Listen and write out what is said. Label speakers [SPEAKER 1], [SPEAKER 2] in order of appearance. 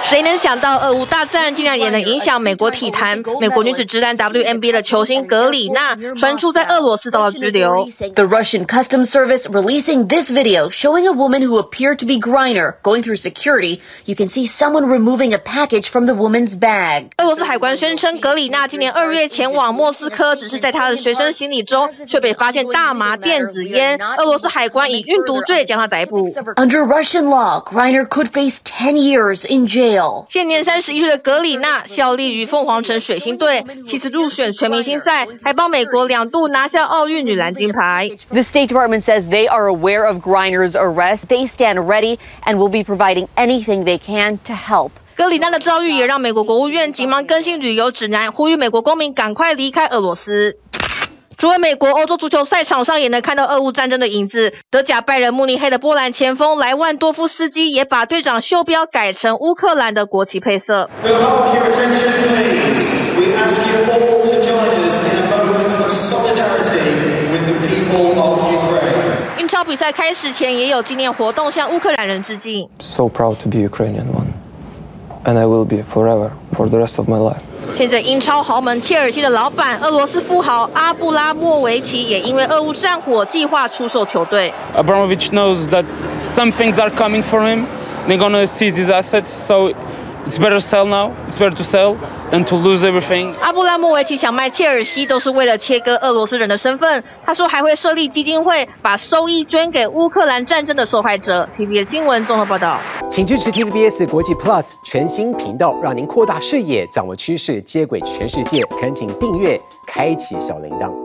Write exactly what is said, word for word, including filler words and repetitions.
[SPEAKER 1] 谁能想到俄乌大战竟然也能影响美国体坛？美国女子直男 W N B A 的球星格里娜传出在俄罗斯遭到拘留。
[SPEAKER 2] The Russian Customs Service releasing this video showing a woman who appeared to be Griner going through security. You can see someone removing a package from the woman's bag.
[SPEAKER 1] 俄罗斯海关宣称，格里娜今年二月前往莫斯科，只是在她的随身行李中却被发现大麻、电子烟。俄罗斯海关以运毒罪将她逮捕。
[SPEAKER 2] Under Russian law, Griner could face ten years in jail.
[SPEAKER 1] 现年三十一岁的格里娜效力于凤凰城水星队，七次入选全明星赛，还帮美国两度拿下奥运女篮金牌。
[SPEAKER 3] The State Department says they are aware of Griner's arrest. They stand ready and will be providing anything they can to help.
[SPEAKER 1] 格里娜的遭遇也让美国国务院急忙更新旅游指南，呼吁美国公民赶快离开俄罗斯。除了美国，欧洲足球赛场上也能看到俄乌战争的影子。德甲拜仁慕尼黑的波兰前锋莱万多夫斯基也把队长袖标改成乌克兰的国旗配色。英超比赛开始前也有纪念活动，向乌克兰人致敬。
[SPEAKER 4] So proud to be Ukrainian one, and I will be forever for the rest of my life.
[SPEAKER 1] 现在英超豪门切尔西的老板俄罗斯富豪阿布拉莫维奇也因为俄乌战火计划出售球队。
[SPEAKER 5] Abramovich knows that some things are coming for him. They're gonna seize his assets, so it's better sell now. It's better to sell than to lose everything.
[SPEAKER 1] 阿布拉莫维奇想卖切尔西，都是为了切割俄罗斯人的身份。他说还会设立基金会，把收益捐给乌克兰战争的受害者。T V B S 新闻综合报道。
[SPEAKER 6] 请支持 T V B S 国际 Plus 全新频道，让您扩大视野，掌握趋势，接轨全世界。恳请订阅，开启小铃铛。